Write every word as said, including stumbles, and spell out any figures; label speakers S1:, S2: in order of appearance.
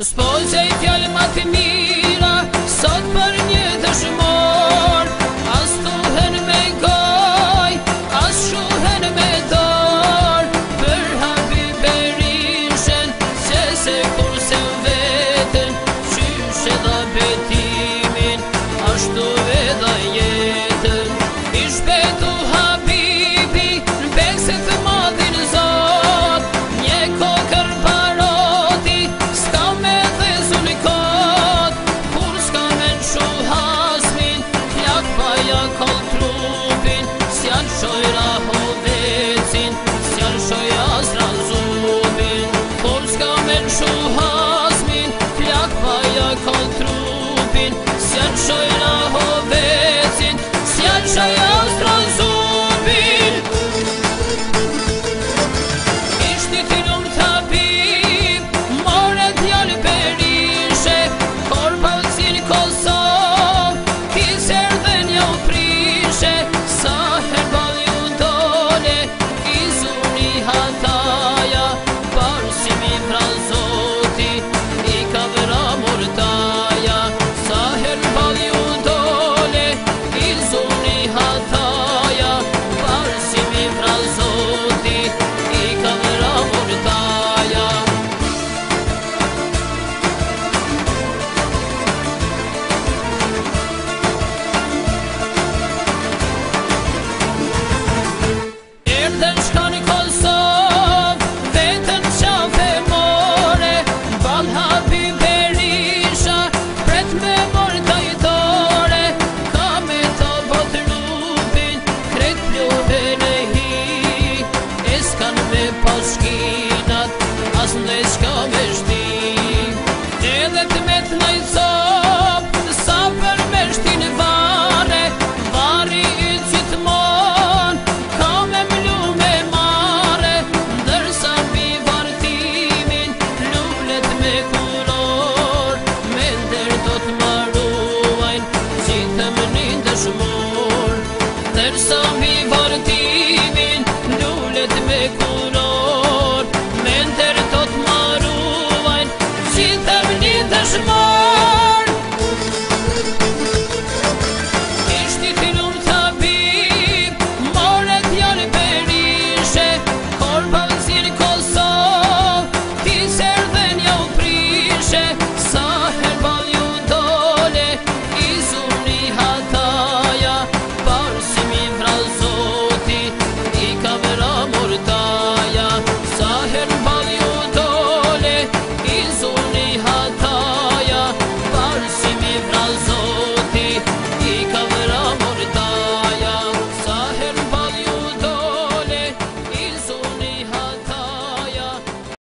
S1: s'po gjej fjallë ma të mira sot për një dëshmor, as thuhen me goj, as shuhen me dor, për hapi Berishen, që se kurse vetën, qyshe dha betimin, ashtu edhe jetën. I shpetu Habibi, në bekse të madhin Zot, një kokër paroti, s'ka me dhe zulikot, kur s'ka me në shu hasmin, plak pa ja kol trupin, s'jan shojra hovecin, s'jan shoj asra zubin, kur s'ka me në shu hasmin, plak pa ja kol trupin, s'jan shojra hovecin, s'jan shoj asra zubin. Ishti ti lumë të Habib, more djallë Berishe, korpa u cilë Kosovë, kiser dhe një u prishe, sa herbal ju dole, i zuni hataja, parsimi pra Zoti, i ka vëra murtaja, sa herbal ju dole, i zuni hataja, parsimi pra Zoti, i ka vëra murtaja. Erdhen shka në Kosovë, vetën qafe more, bal hapi Berisha, pret me mor tajtore, ka me të bot rupin, kret pluhe në hi, e s'kan me pas